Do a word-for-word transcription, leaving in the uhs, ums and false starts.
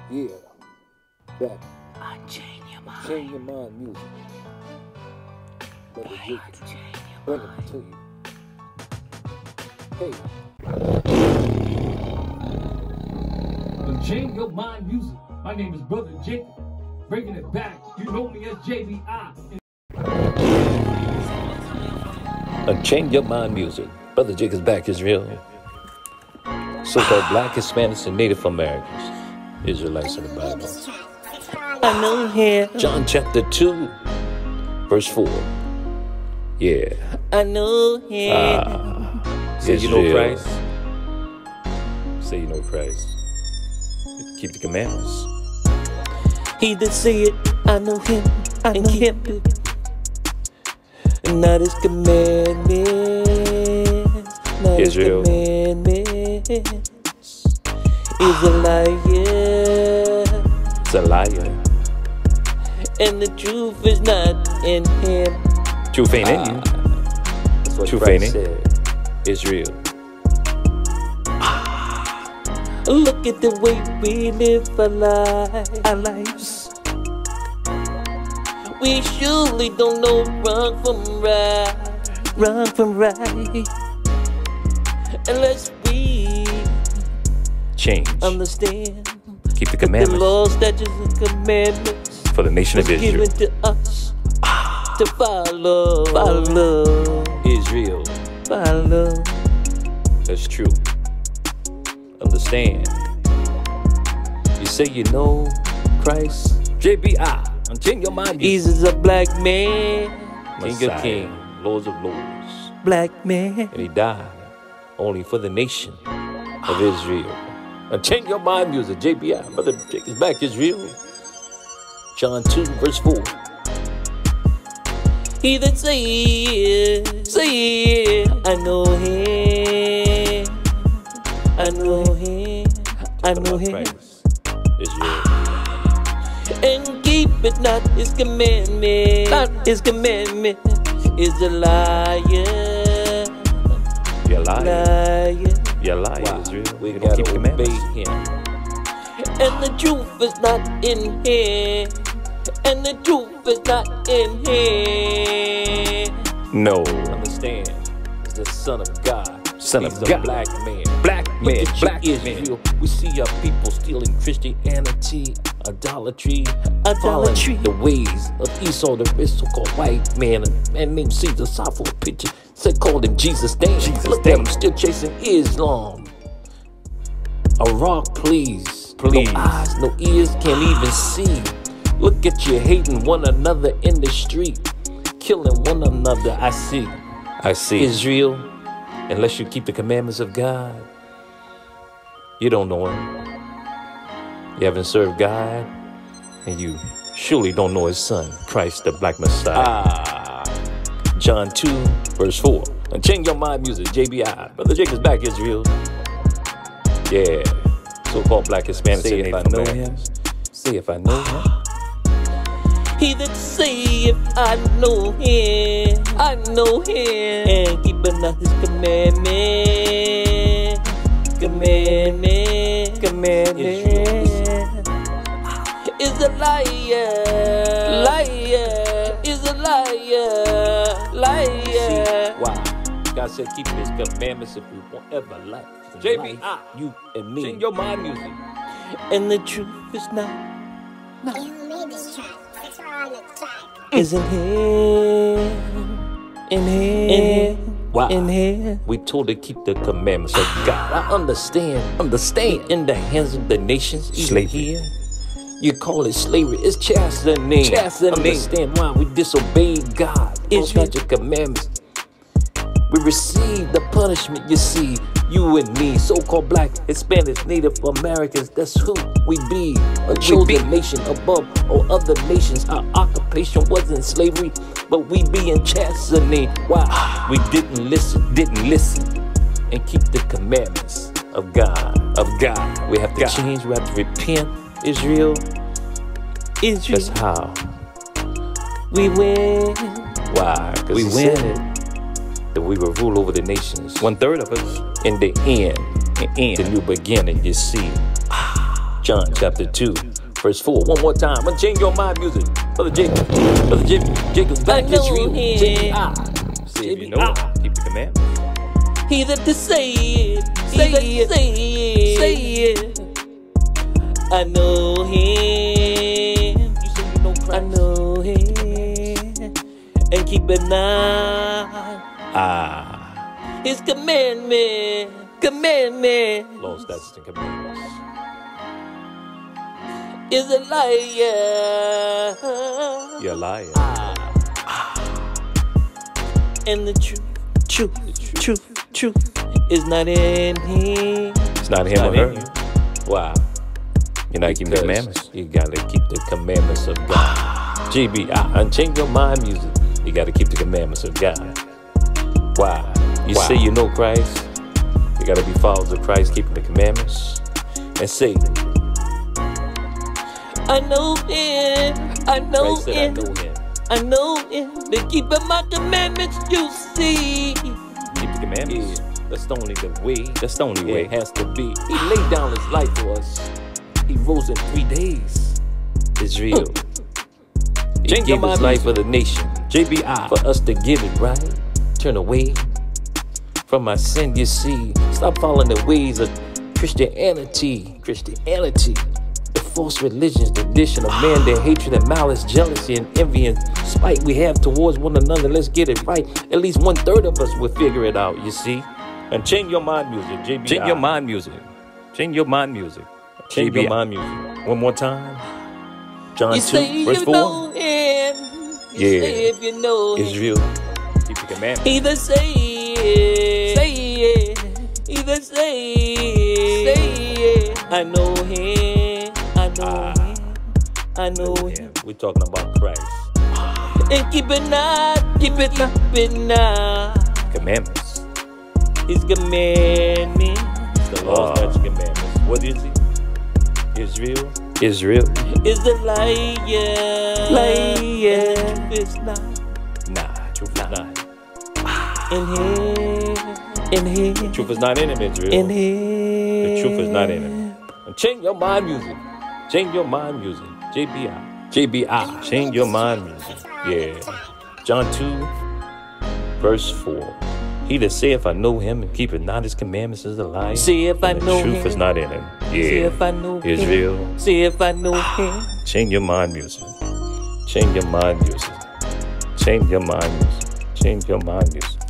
Yeah, back. Unchain your mind. Change your mind music. Brother Boy, Jacob, unchain your bring mind. it to you. Hey. Unchain your mind music. My name is Brother Jacob. Bringing it back. You know me as J B I. Unchain your mind music. Brother Jacob's back, Israel. So-called black, Hispanics, and Native Americans. Israelites in the Bible. I know him. John chapter two, verse four. Yeah. I know him. Ah, Say you know Israel. Christ. Say you know Christ. Keep the commandments. He that say it, I know him. I know him. And not his commandments. Not Israel. his commandments. Is a liar. It's a liar. And the truth is not in him. Truth ain't in you. That's what Truth Christ ain't in said. Israel. Look at the way we live our, life, our lives. We surely don't know wrong from right, wrong from right, unless we Change. understand Keep the the commandments law, statutes, and commandments for the nation was of Israel. given to us to follow, follow, Israel. follow. That's true. Understand. You say you know Christ. J B I. Unchain your mind. Jesus a black man, King Messiah. of kings, Lords of lords. black man. And he died only for the nation of Israel. Unchain your mind music. J B I. Brother Jacob's back, Israel. John two, verse four. He that say it, say it, I know him, I know him, I know him, Christ. Israel. and keep it not his commandment, not his commandment, is a liar, You're lying. liar, You're lying, Wow. Israel. We You don't gotta keep the obey commandments. him. and the truth is not in him, and the truth is not in him. No. Understand, is the Son of God. Son He's of a God. black man. Black Look man. at Black you, man. Israel. We see our people stealing Christianity, idolatry, Idolatry. following the ways of Esau, the rich so-called white man. A man named Caesar saw for a picture. Said called him Jesus Dane. Jesus Look Dane. at him still chasing Islam. A rock, please. Please. No eyes, no ears, can't even see. Look at you hating one another in the street, killing one another. I see. I see. Israel. Unless you keep the commandments of God, you don't know him. You haven't served God, and you surely don't know his son, Christ, the black Messiah. Ah. John two, verse four. Unchain your mind music, J B I. Brother Jacob's back, Israel. Yeah. So-called black Hispanics Say and if I Native know Americans. Say if I know him. He that say if I know him, I know him, and keeping not his commandment, commandment, commandment, is a liar, liar, is a liar, liar. Wow. God said keep his commandments if we want ever life. J B I. You and me. Unchain your mind music. And the truth is not, not You made this track. It's on the track. is in him, in him, in him, Wow. in him. We told to keep the commandments of God. I understand. Understand. In the hands of the nations, even Slavery. here. You call it slavery. It's chastening. Chastening. Understand why we disobeyed God. It's Israel. not your commandments. We receive the punishment. You see, you and me, so-called black, Hispanics, Native Americans, that's who we be. A chosen be. nation above all other nations. Our occupation wasn't slavery, but we be in chastening. Why? We didn't listen, didn't listen, and keep the commandments of God. Of God. We have to God. change, we have to repent, Israel. Israel, That's how. we win. Why? Because We he win. said that we will rule over the nations. One third of us. In the end, And the new beginning, you see. John chapter two, verse four. One more time. Unchain your mind music. Brother Jacob. Brother Jacob. Jacob's back. I know It's real. him. J B I. See if you know it. Keep the commandments. He that to say it, say it, say it, say it. I know him. You say you know Christ. I know him. And keep an eye. Ah. His commandment, commandment Law, statutes, and commandments. is a liar. You're a liar. And the truth, truth, truth, truth is not in him. It's not him It's or not her. in you. Wow. You're not keeping the Because commandments. you gotta keep the commandments of God. G B I, unchain your mind music. You gotta keep the commandments of God. Why? You Wow. say you know Christ. You gotta be followers of Christ, keeping the commandments. And say, I know him, I know Christ said, I him, know him. I know him. They keep my commandments, you see. Keep the commandments. Yeah, that's the only the way. That's the only Yeah, way. it has to be. He laid down his life for us. He rose in three days. It's real. He Change your gave mind his life music. for the nation. J B I. For us to get it right. Turn away from my sin, you see. Stop following the ways of Christianity. Christianity. The false religions, the tradition of man, their hatred and malice, jealousy and envy and spite we have towards one another. Let's get it right. At least one third of us will figure it out, you see. And change your mind music. J B I. Change your mind music. Change your mind music. Change J B I. your mind music. One more time. John You say two, verse you four. know him. You Yeah. say if you know him. Israel. Keep the commandments. Either say it, say it. Either say it, say it. I know him, I know Ah. him, I know him. We're talking about Christ. And keep it not, keep it, keep it not. Commandments. His commandment The law, Ah. statutes, commandments. What is it? Israel. Israel. is a liar, liar. It's not Nah, truth is not. in him, in him, Truth is not in him, Israel. in him. The truth is not in him. And change your mind music. Change your mind music. J B I. J B I. Change your mind music. Yeah. John two, verse four. He that saith I know him and keepeth not his commandments is a liar. See if I and the know truth him. is not in him. See Yeah. if I know him. Israel. See if I know him. Change your mind music. Change your mind music. Change your mind music. Change your mind music.